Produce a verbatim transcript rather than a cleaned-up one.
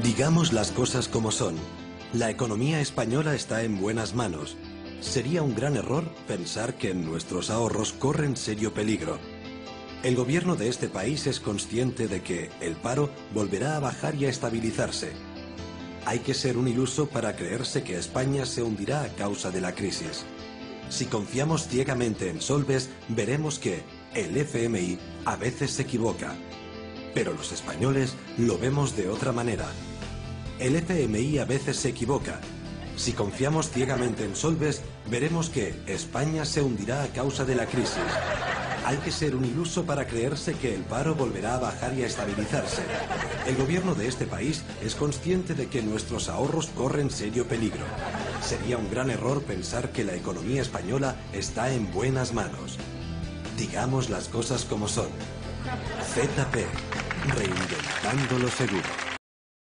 Digamos las cosas como son. La economía española está en buenas manos. Sería un gran error pensar que nuestros ahorros corren serio peligro. El gobierno de este país es consciente de que el paro volverá a bajar y a estabilizarse. Hay que ser un iluso para creerse que España se hundirá a causa de la crisis. Si confiamos ciegamente en Solbes, veremos que el F M I a veces se equivoca. Pero los españoles lo vemos de otra manera. El F M I a veces se equivoca. Si confiamos ciegamente en Solbes, veremos que España se hundirá a causa de la crisis. Hay que ser un iluso para creerse que el paro volverá a bajar y a estabilizarse. El gobierno de este país es consciente de que nuestros ahorros corren serio peligro. Sería un gran error pensar que la economía española está en buenas manos. Digamos las cosas como son. Z P, reinventando lo seguro.